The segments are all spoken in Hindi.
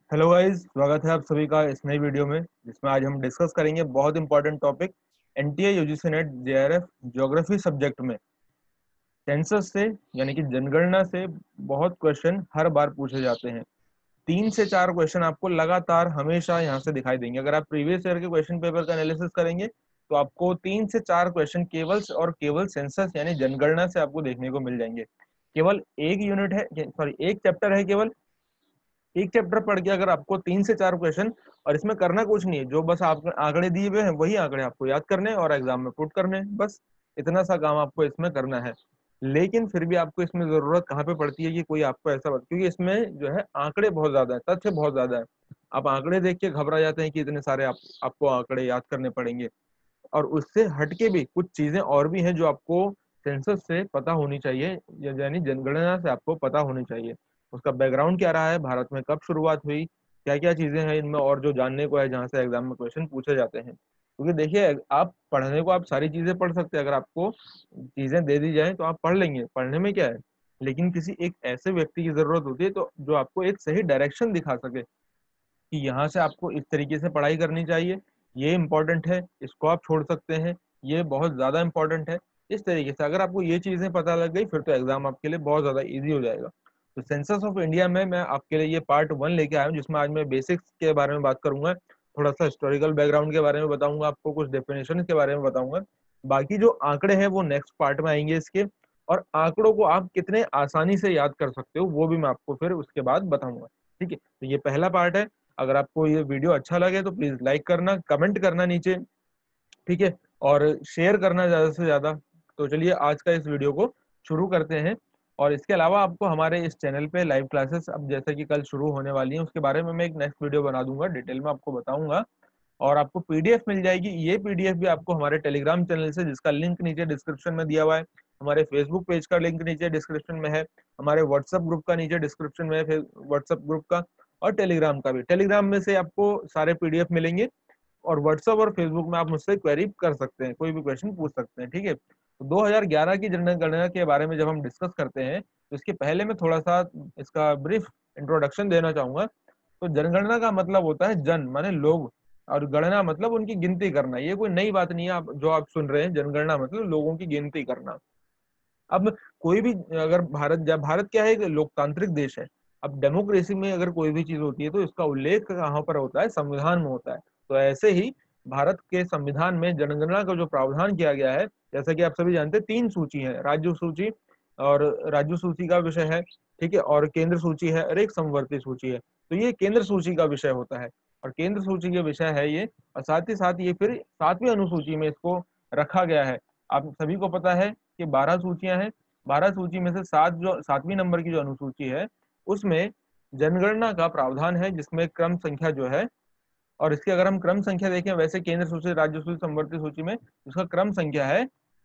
हेलो गाइस, स्वागत है आप सभी का इस नई वीडियो में जिसमें आज हम डिस्कस करेंगे बहुत important topic NTA UGC NET JRF geography subject में सेंसस से यानी कि जनगणना से बहुत क्वेश्चन हर बार पूछे जाते हैं। 3 से 4 क्वेश्चन आपको लगातार हमेशा यहाँ से दिखाई देंगे। अगर आप प्रीवियस ईयर के क्वेश्चन पेपर का एनालिसिस करेंगे तो आपको 3 से 4 क्वेश्चन केवल और केवल सेंसस यानी जनगणना से आपको देखने को मिल जाएंगे। केवल एक यूनिट है, सॉरी एक चैप्टर है, केवल एक चैप्टर पढ़ के अगर आपको 3 से 4 क्वेश्चन, और इसमें करना कुछ नहीं है, जो बस आप आंकड़े दिए हुए हैं वही आंकड़े आपको याद करने हैं और एग्जाम में पुट करने हैं, बस इतना सा काम आपको इसमें करना है। लेकिन फिर भी आपको इसमें जरूरत कहाँ पे पड़ती है कि कोई आपको ऐसा बात, क्योंकि इसमें जो है आंकड़े बहुत ज्यादा है, तथ्य बहुत ज्यादा है। आप आंकड़े देख के घबरा जाते हैं कि इतने सारे आपको आंकड़े याद करने पड़ेंगे, और उससे हटके भी कुछ चीजें और भी हैं जो आपको सेंसस से पता होनी चाहिए, यानी जनगणना से आपको पता होनी चाहिए। उसका बैकग्राउंड क्या रहा है, भारत में कब शुरुआत हुई, क्या क्या चीजें हैं इनमें और जो जानने को है, जहाँ से एग्जाम में क्वेश्चन पूछे जाते हैं। क्योंकि देखिए, आप पढ़ने को आप सारी चीजें पढ़ सकते हैं, अगर आपको चीजें दे दी जाए तो आप पढ़ लेंगे, पढ़ने में क्या है। लेकिन किसी एक ऐसे व्यक्ति की जरूरत होती है तो जो आपको एक सही डायरेक्शन दिखा सके कि यहाँ से आपको इस तरीके से पढ़ाई करनी चाहिए, ये इंपॉर्टेंट है, इसको आप छोड़ सकते हैं, ये बहुत ज्यादा इंपॉर्टेंट है। इस तरीके से अगर आपको ये चीजें पता लग गई फिर तो एग्जाम आपके लिए बहुत ज्यादा इजी हो जाएगा। तो सेंसस ऑफ इंडिया में मैं आपके लिए ये पार्ट 1 लेके आया हूँ, जिसमें आज मैं बेसिक्स के बारे में बात करूंगा, थोड़ा सा हिस्टोरिकल बैकग्राउंड के बारे में बताऊंगा, आपको कुछ डेफिनेशन के बारे में बताऊंगा। बाकी जो आंकड़े हैं वो नेक्स्ट पार्ट में आएंगे इसके, और आंकड़ों को आप कितने आसानी से याद कर सकते हो वो भी मैं आपको फिर उसके बाद बताऊंगा। ठीक है, तो ये पहला पार्ट है। अगर आपको ये वीडियो अच्छा लगे तो प्लीज लाइक करना, कमेंट करना नीचे, ठीक है, और शेयर करना ज्यादा से ज्यादा। तो चलिए आज का इस वीडियो को शुरू करते हैं। और इसके अलावा आपको हमारे इस चैनल पे लाइव क्लासेस अब जैसे कि कल शुरू होने वाली हैं, उसके बारे में मैं एक नेक्स्ट वीडियो बना दूंगा, डिटेल में आपको बताऊंगा। और आपको पीडीएफ मिल जाएगी, ये पीडीएफ भी आपको हमारे टेलीग्राम चैनल से, जिसका लिंक नीचे डिस्क्रिप्शन में दिया हुआ है, हमारे फेसबुक पेज का लिंक नीचे डिस्क्रिप्शन में है, हमारे व्हाट्सएप ग्रुप का नीचे डिस्क्रिप्शन में है, फिर व्हाट्सएप ग्रुप का, और टेलीग्राम का भी। टेलीग्राम में से आपको सारे पीडीएफ मिलेंगे, और व्हाट्सएप और फेसबुक में आप मुझसे क्वेरी कर सकते हैं, कोई भी क्वेश्चन पूछ सकते हैं। ठीक है, तो 2011 की जनगणना के बारे में जब हम डिस्कस करते हैं तो इसके पहले मैं थोड़ा सा इसका ब्रीफ इंट्रोडक्शन देना चाहूंगा। तो जनगणना का मतलब होता है जन माने लोग, और गणना मतलब उनकी गिनती करना। ये कोई नई बात नहीं है, आप जो आप सुन रहे हैं, जनगणना मतलब लोगों की गिनती करना। अब कोई भी, अगर भारत, जब भारत क्या है, एक लोकतांत्रिक देश है। अब डेमोक्रेसी में अगर कोई भी चीज होती है तो इसका उल्लेख कहाँ पर होता है, संविधान में होता है। तो ऐसे ही भारत के संविधान में जनगणना का जो प्रावधान किया गया है, जैसा कि आप सभी जानते हैं, 3 सूची है, राज्य सूची, और राज्य सूची का विषय है, ठीक है, और केंद्र सूची है, और एक समवर्ती सूची है। तो ये केंद्र सूची का विषय होता है, और केंद्र सूची के विषय है ये, और साथ ही साथ ये फिर 7वीं अनुसूची में इसको रखा गया है। आप सभी को पता है कि 12 सूचियां हैं, 12 सूची में से 7वीं नंबर की जो अनुसूची है उसमें जनगणना का प्रावधान है, जिसमें क्रम संख्या जो है, और इसकी अगर हम क्रम संख्या देखें, वैसे केंद्र सूची, राज्य सूची, समवर्ती सूची में उसका क्रम संख्या है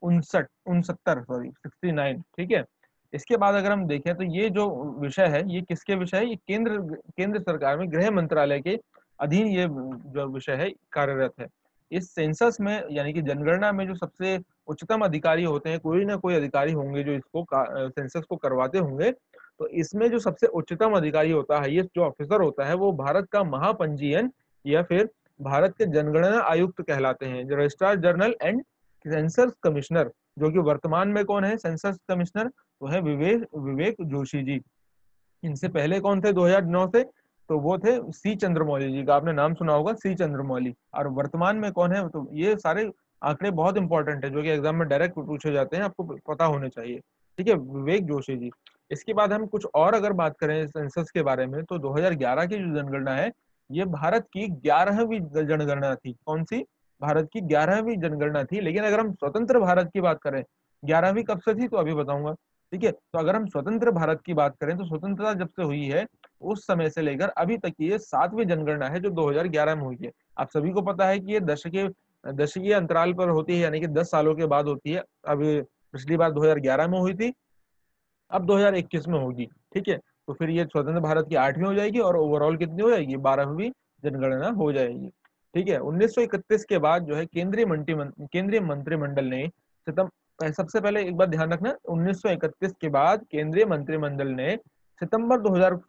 69, ठीक है। इसके बाद अगर हम देखें तो ये जो विषय है ये किसके विषय है, ये केंद्र केंद्र सरकार में गृह मंत्रालय के अधीन ये जो विषय है कार्यरत है। इस सेंसस में यानी कि जनगणना में जो सबसे उच्चतम अधिकारी होते हैं, कोई ना कोई अधिकारी होंगे जो इसको सेंसस को करवाते होंगे। तो इसमें जो सबसे उच्चतम अधिकारी होता है, हाईएस्ट जो ऑफिसर होता है, वो भारत का महापंजीयन या फिर भारत के जनगणना आयुक्त कहलाते हैं, जो registrar general and census commissioner. जो कि वर्तमान में कौन है सेंसस कमिश्नर, वो है विवेक विवेक जोशी जी। इनसे पहले कौन थे 2009 से, तो वो थे सी चंद्रमौली जी का, आपने नाम सुना होगा, सी चंद्रमौली। और वर्तमान में कौन है, तो ये सारे आंकड़े बहुत इंपॉर्टेंट है जो कि एग्जाम में डायरेक्ट पूछे जाते हैं, आपको पता होने चाहिए। ठीक है, विवेक जोशी जी। इसके बाद हम कुछ और अगर बात करें सेंसस के बारे में, तो 2011 की जो जनगणना है ये भारत की 11वीं जनगणना थी। कौन सी, भारत की 11वीं जनगणना थी। लेकिन अगर हम स्वतंत्र भारत की बात करें, 11वीं कब से थी तो अभी बताऊंगा। ठीक है, तो अगर हम स्वतंत्र भारत की बात करें तो स्वतंत्रता जब से हुई है उस समय से लेकर अभी तक की ये 7वीं जनगणना है जो 2011 में हुई है। आप सभी को पता है कि ये दशकीय अंतराल पर होती है, यानी कि 10 सालों के बाद होती है। अभी पिछली बार 2011 में हुई थी, अब 2021 में होगी। ठीक है, तो फिर ये स्वतंत्र भारत की 8वीं हो जाएगी, और ओवरऑल कितनी हो जाएगी, 12वीं जनगणना हो जाएगी। ठीक है, 1931 के बाद जो है केंद्रीय मंत्रिमंडल ने सबसे पहले एक बात ध्यान रखना, 1931 के बाद केंद्रीय मंत्रिमंडल ने सितंबर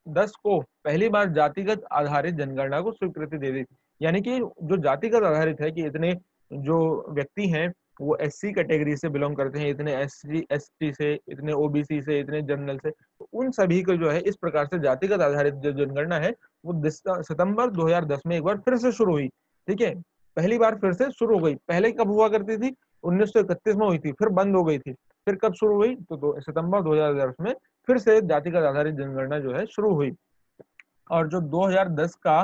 2010 को पहली बार जातिगत आधारित जनगणना को स्वीकृति दे दी। यानी कि जो जातिगत आधारित है कि इतने जो व्यक्ति हैं वो एससी कैटेगरी से बिलोंग करते हैं, इतने एससी एसटी से, इतने ओबीसी से, इतने जनरल से, तो उन सभी को जो है इस प्रकार से जातिगत आधारित जो जनगणना है वो सितंबर 2010 में एक बार फिर से शुरू हुई। ठीक है, पहली बार फिर से शुरू हो गई। पहले कब हुआ करती थी? 1931 में हुई थी, फिर बंद हो गई थी। फिर कब शुरू हुई? तो सितंबर 2010 में फिर से जातिगत आधारित जनगणना जो है शुरू हुई। और जो 2010 का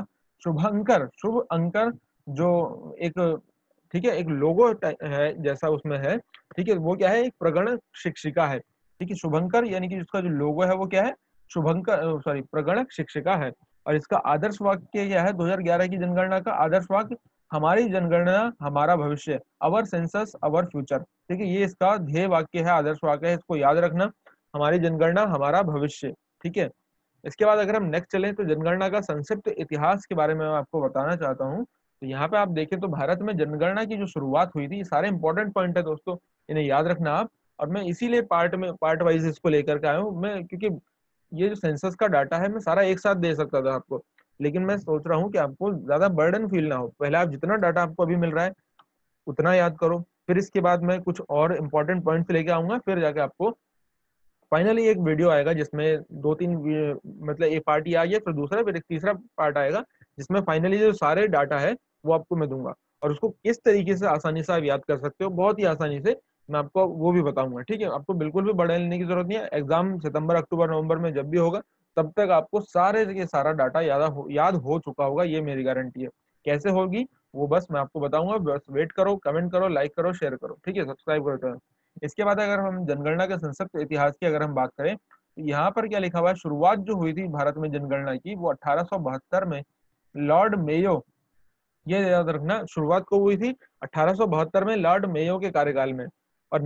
शुभ अंकर जो एक, ठीक है, एक लोगो है जैसा उसमें है, ठीक है, वो क्या है? एक प्रगणक शिक्षिका है। ठीक है, शुभंकर यानी कि इसका जो लोगो है वो क्या है? शुभंकर, सॉरी, प्रगणक शिक्षिका है। और इसका आदर्श वाक्य क्या है? 2011 की जनगणना का आदर्श वाक्य, हमारी जनगणना हमारा भविष्य, अवर सेंसस अवर फ्यूचर। ठीक है, ये इसका ध्येय वाक्य है, आदर्श वाक्य है, इसको याद रखना, हमारी जनगणना हमारा भविष्य। ठीक है, इसके बाद अगर हम नेक्स्ट चलें तो जनगणना का संक्षिप्त इतिहास के बारे में मैं आपको बताना चाहता हूँ। तो यहाँ पे आप देखें तो भारत में जनगणना की जो शुरुआत हुई थी, ये सारे इंपॉर्टेंट पॉइंट है दोस्तों, इन्हें याद रखना आप। और मैं इसीलिए पार्ट वाइज इसको लेकर के आया हूँ मैं, क्योंकि ये जो सेंसस का डाटा है मैं सारा एक साथ दे सकता था आपको, लेकिन मैं सोच रहा हूँ कि आपको ज्यादा बर्डन फील ना हो। पहले आप जितना डाटा आपको अभी मिल रहा है उतना याद करो, फिर इसके बाद मैं कुछ और इंपॉर्टेंट पॉइंट्स लेके आऊंगा, फिर जाके आपको फाइनली एक वीडियो आएगा जिसमें दो तीन मतलब एक पार्ट ये आ गया, फिर दूसरा, फिर एक तीसरा पार्ट आएगा जिसमें फाइनली जो सारे डाटा है वो आपको मैं दूंगा, और उसको किस तरीके से आसानी से आप याद कर सकते हो, बहुत ही आसानी से मैं आपको वो भी बताऊंगा। ठीक है, आपको बिल्कुल भी बढ़ा लेने की जरूरत नहीं है। एग्जाम सितंबर अक्टूबर नवंबर में जब भी होगा तब तक आपको सारे के सारा डाटा याद हो चुका होगा, ये मेरी गारंटी है। कैसे होगी वो बस मैं आपको बताऊंगा, बस वेट करो, कमेंट करो, लाइक करो, शेयर करो, ठीक है, सब्सक्राइब करो। इसके बाद अगर हम जनगणना के संक्षिप्त इतिहास की अगर हम बात करें तो यहाँ पर क्या लिखा हुआ है? शुरुआत जो हुई थी भारत में जनगणना की वो 1872 में लॉर्ड मेयो, ये याद रखना, शुरुआत को हुई थी 1872 में लॉर्ड मेयो के कार्यकाल में। और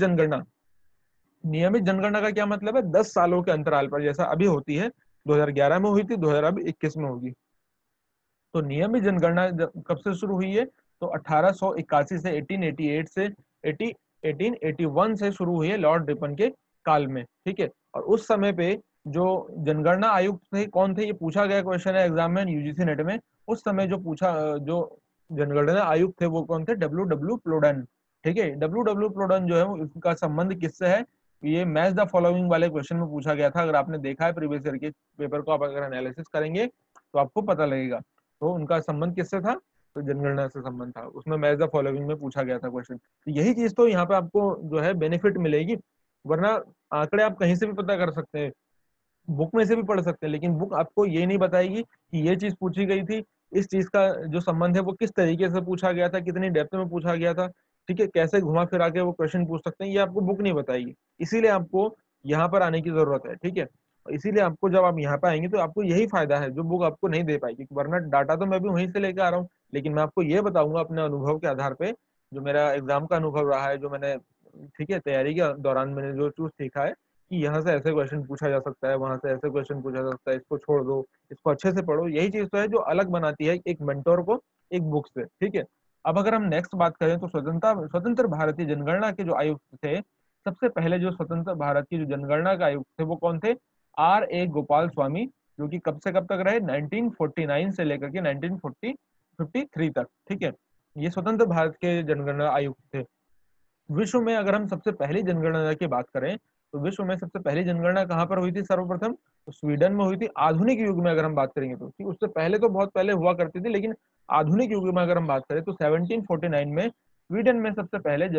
नियमित जनगणना का क्या मतलब है? 10 सालों के अंतराल पर, जैसा अभी होती है, 2011 में हुई थी, 2021 में होगी। तो नियमित जनगणना कब से शुरू हुई है? तो 1881 से 1888 से 1881 से शुरू हुई है लॉर्ड रिपन के काल में। ठीक है, और उस समय पे जो जनगणना आयुक्त थे कौन थे? ये पूछा गया क्वेश्चन है एग्जाम में, यूजीसी नेट में। उस समय जो जनगणना आयुक्त थे वो कौन थे? W W Plowden. ठीक है, डब्ल्यू डब्ल्यू प्लोडन जो है उसका संबंध किससे है? ये मैच द फॉलोइंग वाले क्वेश्चन में पूछा गया था। अगर आपने देखा है प्रीवियस ईयर के पेपर को, आप अगर एनालिसिस करेंगे तो आपको पता लगेगा। तो उनका संबंध किससे था? तो जनगणना से संबंध था, उसमें मैच द फॉलोइंग में पूछा गया था क्वेश्चन। तो यही चीज तो यहाँ पे आपको जो है बेनिफिट मिलेगी, वरना आंकड़े आप कहीं से भी पता कर सकते हैं, बुक में से भी पढ़ सकते हैं, लेकिन बुक आपको ये नहीं बताएगी कि ये चीज पूछी गई थी, इस चीज का जो संबंध है वो किस तरीके से पूछा गया था, कितनी डेप्थ में पूछा गया था, ठीक है, कैसे घुमा फिरा के वो क्वेश्चन पूछ सकते हैं, ये आपको बुक नहीं बताएगी। इसीलिए आपको यहाँ पर आने की जरूरत है। ठीक है, इसीलिए आपको जब आप यहाँ पे आएंगे तो आपको यही फायदा है जो बुक आपको नहीं दे पाएगी, वरना डाटा तो मैं भी वहीं से लेके आ रहा हूँ, लेकिन मैं आपको ये बताऊंगा अपने अनुभव के आधार पे, जो मेरा एग्जाम का अनुभव रहा है, जो मैंने, ठीक है, तैयारी के दौरान मैंने जो चीज सीखा है कि यहाँ से ऐसे क्वेश्चन पूछा जा सकता है, वहां से ऐसे क्वेश्चन पूछा जा सकता है, इसको छोड़ दो, इसको अच्छे से पढ़ो। यही चीज तो है जो अलग बनाती है एक मेंटोर को एक बुक से। ठीक है, अब अगर हम नेक्स्ट बात करें तो स्वतंत्र भारतीय जनगणना के जो आयुक्त थे, सबसे पहले जो स्वतंत्र भारत की जो जनगणना के आयुक्त थे वो कौन थे? आर ए गोपाल स्वामी, जो कि कब से कब तक रहे? 1949 से लेकर के 1953 तक। ठीक है, ये स्वतंत्र भारत के जनगणना आयुक्त थे। विश्व में अगर हम सबसे पहली जनगणना की बात करें तो विश्व में सबसे पहली जनगणना कहाँ पर हुई थी सर्वप्रथम? तो स्वीडन में हुई थी। आधुनिक युग में अगर हम बात करेंगे तो, उससे पहले तो बहुत पहले हुआ करती थी, लेकिन आधुनिक युग में अगर हम बात करें तो 1749 में स्वीडन में सबसे पहले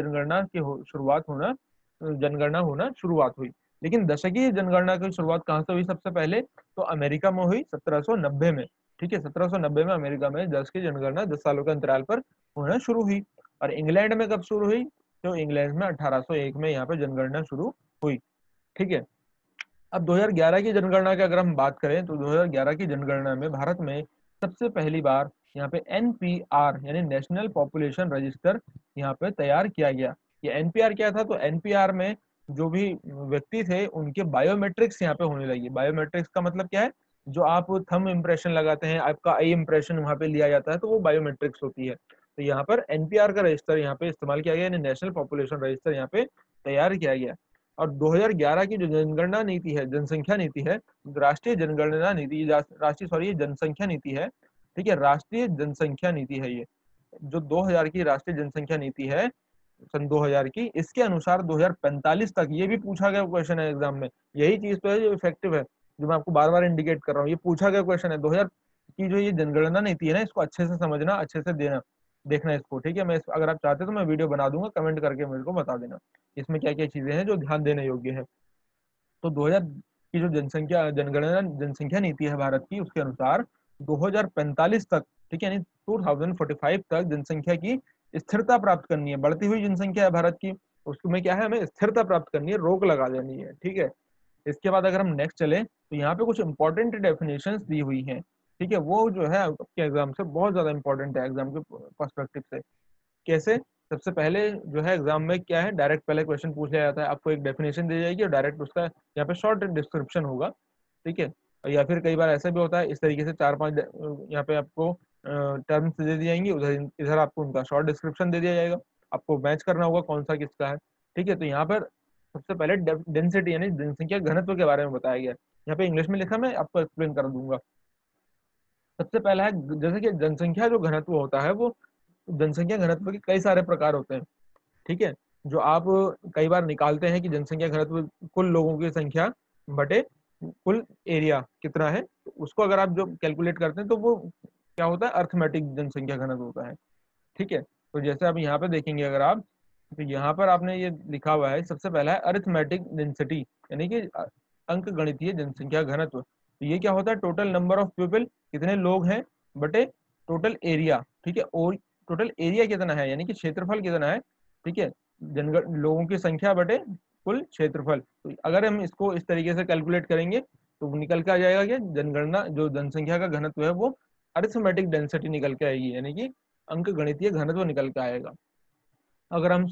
जनगणना होना शुरुआत हुई। लेकिन दशकीय जनगणना की शुरुआत कहाँ से हुई सबसे पहले? तो अमेरिका में हुई 1790 में। ठीक है, 1790 में अमेरिका में 10 की जनगणना 10 सालों के अंतराल पर होना शुरू हुई। और इंग्लैंड में कब शुरू हुई? तो इंग्लैंड में 1801 में यहाँ पे जनगणना शुरू हुई। ठीक है, अब 2011 की जनगणना की अगर हम बात करें तो 2011 की जनगणना में भारत में सबसे पहली बार यहाँ पे एनपीआर यानी नेशनल पॉपुलेशन रजिस्टर यहाँ पे तैयार किया गया। ये एनपीआर क्या था? तो एनपीआर में जो भी व्यक्ति थे उनके बायोमेट्रिक्स यहाँ पे होने लगी। बायोमेट्रिक्स का मतलब क्या है? जो आप थंब इम्प्रेशन लगाते हैं, आपका आई इम्प्रेशन वहां पे लिया जाता है, तो वो बायोमेट्रिक्स होती है। तो यहाँ पर एनपीआर का रजिस्टर यहाँ पे इस्तेमाल किया गया, नेशनल पॉपुलेशन रजिस्टर यहाँ पे तैयार किया गया। और 2011 की जो जनगणना नीति है, जनसंख्या नीति है, राष्ट्रीय जनगणना नीति, राष्ट्रीय सॉरी जनसंख्या नीति है, ठीक है, राष्ट्रीय जनसंख्या नीति है ये, जो 2000 की राष्ट्रीय जनसंख्या नीति है सन 2000 की, इसके अनुसार 2045 तक, ये भी पूछा गया क्वेश्चन है एग्जाम में, यही चीज तो है जो इफेक्टिव है, जो मैं आपको बार बार इंडिकेट कर रहा हूँ, ये पूछा गया क्वेश्चन है। 2000 की जो ये जनगणना नीति है ना, इसको अच्छे से समझना, अच्छे से देना, देखना इसको, ठीक है। मैं अगर आप चाहते तो मैं वीडियो बना दूंगा, कमेंट करके मेरे को बता देना इसमें क्या क्या चीजें हैं जो ध्यान देने योग्य है। तो 2000 की जो जनगणना जनसंख्या नीति है भारत की, उसके अनुसार 2045 तक, ठीक है, यानी 2045 तक जनसंख्या की स्थिरता प्राप्त करनी है। बढ़ती हुई जनसंख्या है भारत की, उसमें क्या है, हमें स्थिरता प्राप्त करनी है, रोक लगा देनी है, ठीक है। इसके बाद अगर हम नेक्स्ट चले तो यहाँ पे कुछ इंपॉर्टेंट डेफिनेशंस दी हुई हैं, ठीक है, वो जो है आपके एग्जाम से बहुत ज्यादा इंपॉर्टेंट है, एग्जाम के पर्सपेक्टिव से। कैसे? सबसे पहले जो है एग्जाम में क्या है, डायरेक्ट पहले क्वेश्चन पूछ लिया जाता है, आपको एक डेफिनेशन दी जाएगी और डायरेक्ट उसका यहाँ पे शॉर्ट डिस्क्रिप्शन होगा, ठीक है। या फिर कई बार ऐसा भी होता है, इस तरीके से 4-5 यहाँ पे आपको टर्म्स दे दी जाएंगी, उधर इधर आपको उनका शॉर्ट डिस्क्रिप्शन दे दिया जाएगा, आपको मैच करना होगा कौन सा किसका है, ठीक है। तो यहाँ पर सबसे पहले डेंसिटी यानी जनसंख्या घनत्व के बारे में बताया गया है, यहाँ पे इंग्लिश में लिखा, मैं आपको एक्सप्लेन कर दूंगा। सबसे पहला है, जैसे कि जनसंख्या जो घनत्व होता है, वो जनसंख्या घनत्व के कई सारे प्रकार होते हैं, ठीक है, जो आप कई बार निकालते हैं कि जनसंख्या घनत्व कुल लोगों की संख्या बटे कुल एरिया कितना है, तो उसको अगर आप जो कैलकुलेट करते हैं तो वो क्या होता है, अर्थमेटिक जनसंख्या घनत्व होता है, ठीक है। तो जैसे आप यहाँ पे देखेंगे अगर आप, तो यहाँ पर आपने ये लिखा हुआ है, सबसे पहला है अरिथमेटिक डेंसिटी, यानी कि अंक गणितीय जनसंख्या घनत्व। तो ये क्या होता है, टोटल नंबर ऑफ पीपल, कितने लोग हैं, बटे टोटल एरिया, ठीक है, और टोटल एरिया कितना है, यानी कि क्षेत्रफल कितना है, ठीक है, लोगों की संख्या बटे कुल क्षेत्रफल। तो अगर हम इसको इस तरीके से कैलकुलेट करेंगे तो निकल के आ जाएगा कि जनगणना जो जनसंख्या का घनत्व है वो अरिथमेटिक डेंसिटी निकल के आएगी, यानी कि अंक गणितीय घनत्व निकल के आएगा। अगर हम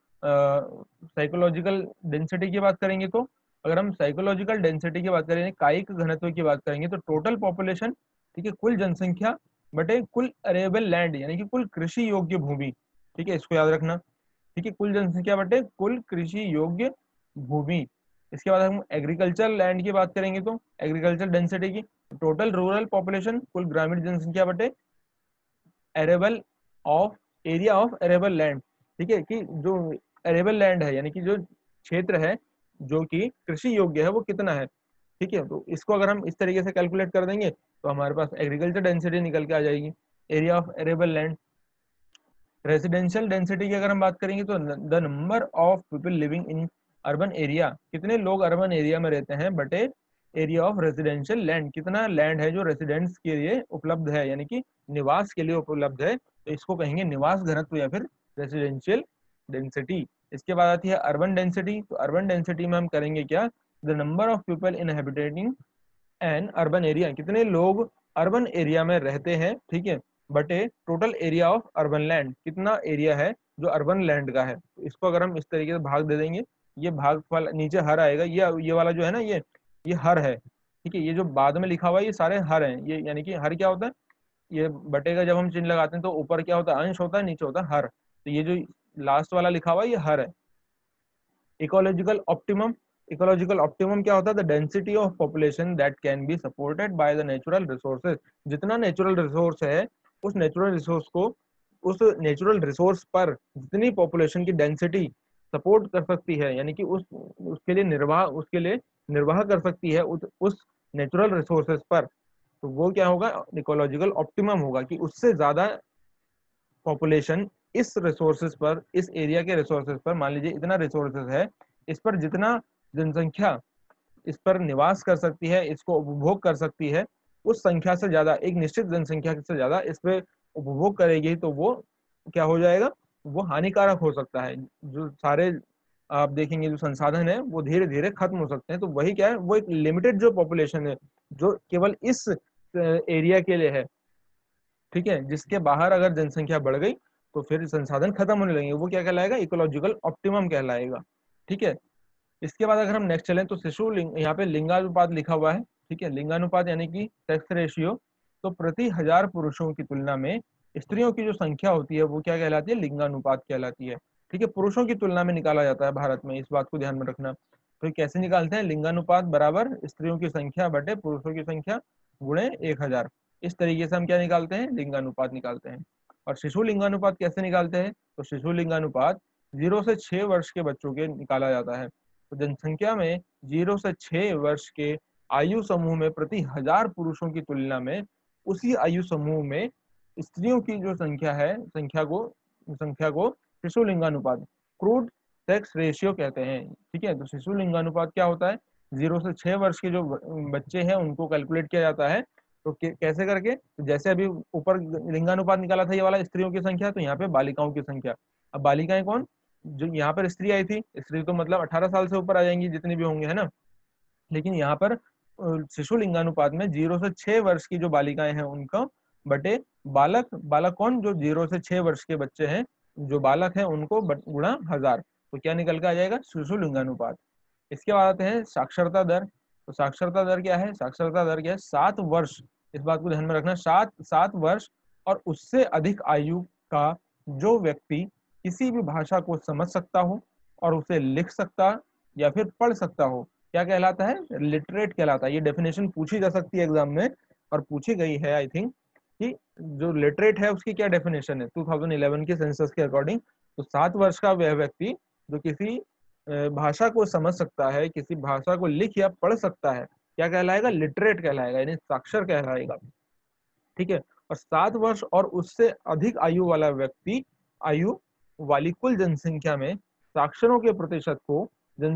साइकोलॉजिकल डेंसिटी की बात करेंगे, तो अगर हम साइकोलॉजिकल डेंसिटी की बात करेंगे, कायिक घनत्व की बात करेंगे, तो टोटल पॉपुलेशन, ठीक है, कुल जनसंख्या बटे कुल अरेबल लैंड, यानी कि कुल कृषि योग्य भूमि, ठीक है, इसको याद रखना, ठीक है, कुल जनसंख्या बटे कुल कृषि योग्य भूमि। इसके बाद हम एग्रीकल्चर लैंड की बात करेंगे, तो एग्रीकल्चर डेंसिटी की, टोटल रूरल पॉपुलेशन, कुल ग्रामीण जनसंख्या बटे arable of area of arable land, ठीक है, कि जो एरेबल लैंड है, यानी कि जो क्षेत्र है जो कि कृषि योग्य है, वो कितना है, ठीक है। तो इसको अगर हम इस तरीके से कैलकुलेट कर देंगे तो हमारे पास एग्रीकल्चर डेंसिटी निकल के आ जाएगी, area of arable land. Residential density की अगर हम बात करेंगे तो the number of people living in urban area, कितने लोग अर्बन एरिया में रहते हैं, बटे एरिया ऑफ रेजिडेंशियल लैंड, कितना लैंड है जो रेसिडेंट्स के लिए उपलब्ध है, यानी कि निवास के लिए उपलब्ध है, तो इसको कहेंगे निवास घनत्व या फिर रेसिडेंशियल डेंसिटी। इसके बाद आती है अर्बन डेंसिटी। तो अर्बन डेंसिटी में हम करेंगे क्या, the number of people inhabiting an urban area, कितने लोग अर्बन एरिया में रहते हैं, ठीक है, बटे total area of urban land, कितना एरिया है जो अर्बन लैंड का है। तो इसको अगर हम इस तरीके से भाग दे देंगे, ये भाग वाला नीचे हर आएगा, ये वाला जो है ना, ये हर है, ठीक है, ये जो बाद में लिखा हुआ है ये सारे हर हैं, ये यानी कि हर क्या होता है, ये बटे का जब हम चिन्ह लगाते हैं तो ऊपर क्या होता है, अंश होता है, नीचे होता है हर, तो ये जो लास्ट वाला लिखा हुआ है ये हर है। इकोलॉजिकल ऑप्टिमम, इकोलॉजिकल ऑप्टिमम क्या होता है, the density of population that can be supported by the natural resources, जितना नेचुरल रिसोर्स है, उस नेचुरल रिसोर्स को, उस नेचुरल रिसोर्स पर जितनी पॉपुलेशन की डेंसिटी सपोर्ट कर सकती है, यानी कि उसके लिए निर्वाह कर सकती है उस नेचुरल रिसोर्सेज पर, तो वो क्या होगा, इकोलॉजिकल ऑप्टिमम होगा, कि उससे ज्यादा पॉपुलेशन इस रिसोर्सेज पर, इस एरिया के रिसोर्सेज पर, मान लीजिए इतना रिसोर्सेज है, इस पर जितना जनसंख्या इस पर निवास कर सकती है, इसको उपभोग कर सकती है, उस संख्या से ज्यादा, एक निश्चित जनसंख्या से ज्यादा इस पे उपभोग करेगी, तो वो क्या हो जाएगा, वो हानिकारक हो सकता है। जो सारे आप देखेंगे जो संसाधन है वो धीरे धीरे खत्म हो सकते हैं, तो वही क्या है, वो एक लिमिटेड जो पॉपुलेशन है जो केवल इस एरिया के लिए है, ठीक है, जिसके बाहर अगर जनसंख्या बढ़ गई तो फिर संसाधन खत्म होने लगेंगे, वो क्या कहलाएगा, इकोलॉजिकल ऑप्टिमम कहलाएगा, ठीक है। इसके बाद अगर हम नेक्स्ट चलें तो शिशु लिंग, यहाँ पे लिंगानुपात लिखा हुआ है, ठीक है, लिंगानुपात यानी कि सेक्स रेशियो, तो प्रति 1000 पुरुषों की तुलना में स्त्रियों की जो संख्या होती है वो क्या कहलाती है, लिंगानुपात कहलाती है, ठीक है, पुरुषों की तुलना में निकाला जाता है भारत में, इस बात को ध्यान में रखना। तो कैसे निकालते हैं, लिंगानुपात बराबर स्त्रियों की संख्या बटे पुरुषों की संख्या गुणे 1000। इस तरीके से हम क्या निकालते हैं, लिंगानुपात निकालते हैं। और शिशु लिंगानुपात कैसे निकालते हैं, तो शिशु लिंगानुपात 0 से 6 वर्ष के बच्चों के निकाला जाता है। तो जनसंख्या में 0 से 6 वर्ष के आयु समूह में प्रति 1000 पुरुषों की तुलना में उसी आयु समूह में स्त्रियों की जो संख्या है, संख्या को शिशु लिंगानुपात, क्रूड सेक्स रेशियो कहते हैं। ठीक है, तो शिशु लिंगानुपात क्या होता है, 0 से 6 वर्ष के जो बच्चे हैं उनको कैलकुलेट किया जाता है। तो कैसे करके, तो जैसे अभी ऊपर लिंगानुपात निकाला था ये वाला स्त्रियों की संख्या, तो यहाँ पे बालिकाओं की संख्या। अब बालिकाएं कौन, जो यहाँ पर स्त्री आई थी, स्त्री तो मतलब 18 साल से ऊपर आ जाएंगी जितनी भी होंगे, है ना। लेकिन यहाँ पर शिशु लिंगानुपात में 0 से 6 वर्ष की जो बालिकाएं हैं उनका बटे बालक, बालक कौन, जो 0 से 6 वर्ष के बच्चे हैं जो बालक हैं उनको गुणा 1000, तो क्या निकल के आ जाएगा, शिशु लिंगानुपात। इसके बाद आते हैं साक्षरता दर। तो साक्षरता दर क्या है, साक्षरता दर क्या है, 7 वर्ष, इस बात को ध्यान में रखना, 7 वर्ष और उससे अधिक आयु का जो व्यक्ति किसी भी भाषा को समझ सकता हो और उसे लिख सकता या फिर पढ़ सकता हो, क्या कहलाता है, लिटरेट कहलाता है। ये डेफिनेशन पूछी जा सकती है एग्जाम में, और पूछी गई है आई थिंक, कि जो लिटरेट है उसकी क्या डेफिनेशन है 2011 के सेंसस के अकॉर्डिंग। तो 7 वर्ष का वह व्यक्ति जो किसी भाषा को समझ सकता है, किसी भाषा को लिख या पढ़ सकता है, क्या कहलाएगा, लिटरेट कहलाएगा, यानी साक्षर कहलाएगा। ठीक है, और 7 वर्ष और उससे अधिक आयु वाला व्यक्ति आयु वाली कुल जनसंख्या में साक्षरों के प्रतिशत को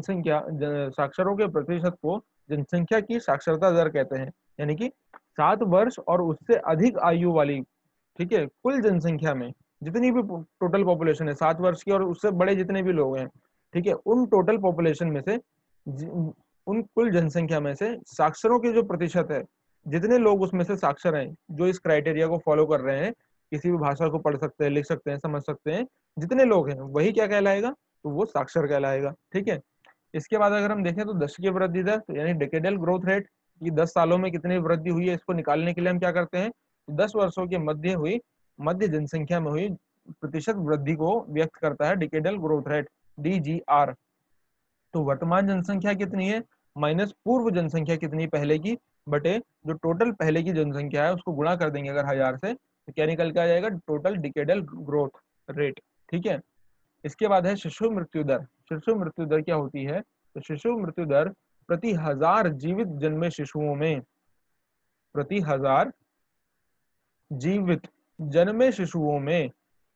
साक्षरों के प्रतिशत को जनसंख्या की साक्षरता दर कहते हैं। यानी कि 7 वर्ष और उससे अधिक आयु वाली, ठीक है, कुल जनसंख्या में जितनी भी टोटल पॉपुलेशन है 7 वर्ष की और उससे बड़े जितने भी लोग हैं, ठीक है, उन टोटल पॉपुलेशन में से उन कुल जनसंख्या में से साक्षरों के जो प्रतिशत है, जितने लोग उसमें से साक्षर हैं, जो इस क्राइटेरिया को फॉलो कर रहे हैं, किसी भी भाषा को पढ़ सकते हैं, लिख सकते हैं, समझ सकते हैं, जितने लोग हैं वही क्या कहलाएगा, तो वो साक्षर कहलाएगा। ठीक है, इसके बाद अगर हम देखें तो दशकीय वृद्धि दर, तो यानी डेकेडल ग्रोथ रेट, ये 10 सालों में कितनी वृद्धि हुई है, इसको निकालने के लिए हम क्या करते हैं, 10 वर्षों के मध्य जनसंख्या में हुई प्रतिशत वृद्धि को व्यक्त करता है डिकेडल ग्रोथ रेट, DGR। तो वर्तमान जनसंख्या कितनी है माइनस पूर्व जनसंख्या कितनी पहले की, बटे जो टोटल पहले की जनसंख्या है उसको गुणा कर देंगे अगर 1000 से, तो क्या निकल के आ जाएगा, टोटल डिकेडल ग्रोथ रेट। ठीक है, इसके बाद है शिशु मृत्यु दर। शिशु मृत्यु दर क्या होती है, तो शिशु मृत्यु दर प्रति 1000 जीवित जन्मे शिशुओं में, प्रति 1000 जीवित जन्मे शिशुओं में,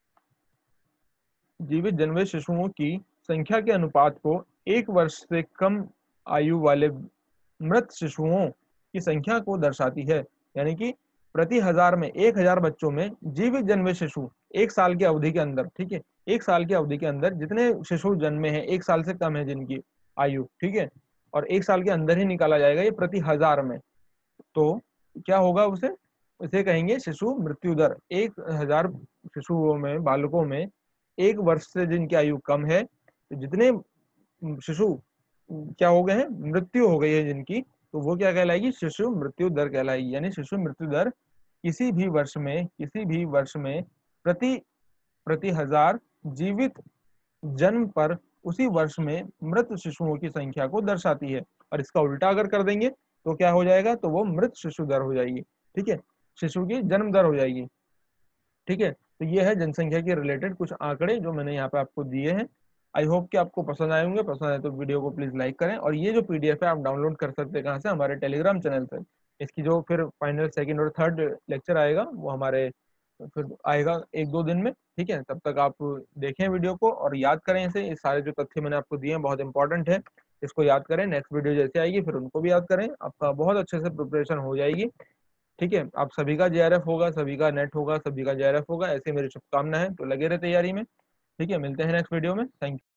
जीवित जन्मे शिशुओं की संख्या के अनुपात को 1 वर्ष से कम आयु वाले मृत शिशुओं की संख्या को दर्शाती है। यानी कि प्रति 1000 में 1000 बच्चों में जीवित जन्मे शिशु 1 साल की अवधि के अंदर, ठीक है, 1 साल की अवधि के अंदर जितने शिशु जन्मे हैं 1 साल से कम है जिनकी आयु, ठीक है, और 1 साल के अंदर ही निकाला जाएगा ये प्रति 1000 में, तो क्या होगा उसे कहेंगे शिशु मृत्यु दर। 1000 शिशुओं में, बालकों में 1 वर्ष से जिनकी आयु कम है, तो जितने शिशु क्या हो गए हैं, मृत्यु हो गई है जिनकी, तो वो क्या कहलाएगी, शिशु मृत्यु दर कहलाएगी। यानी शिशु मृत्यु दर किसी भी वर्ष में प्रति 1000 जीवित जन्म पर उसी वर्ष में मृत शिशुओं की संख्या को दर्शाती है। और इसका उल्टा अगर कर देंगे तो क्या हो जाएगा, तो वो मृत शिशु दर हो जाएगी। ठीक है, शिशु की जन्म दर हो जाएगी। ठीक है, तो ये है जनसंख्या के रिलेटेड कुछ आंकड़े जो मैंने यहाँ पे आपको दिए हैं। आई होप कि आपको पसंद आए होंगे, पसंद आए तो वीडियो को प्लीज लाइक करें। और ये जो पीडीएफ है आप डाउनलोड कर सकते हैं कहाँ से, हमारे टेलीग्राम चैनल से। इसकी जो फिर फाइनल सेकंड और थर्ड लेक्चर आएगा वो हमारे फिर आएगा 1-2 दिन में। ठीक है, तब तक आप देखें वीडियो को और याद करें इसे। ये सारे जो तथ्य मैंने आपको दिए हैं बहुत इंपॉर्टेंट है, इसको याद करें। नेक्स्ट वीडियो जैसे आएगी फिर उनको भी याद करें, आपका बहुत अच्छे से प्रिपरेशन हो जाएगी। ठीक है, आप सभी का JRF होगा, सभी का नेट होगा, सभी का JRF होगा, ऐसे मेरी शुभकामना है। तो लगे रहे तैयारी में। ठीक है, मिलते हैं नेक्स्ट वीडियो में। Thank you.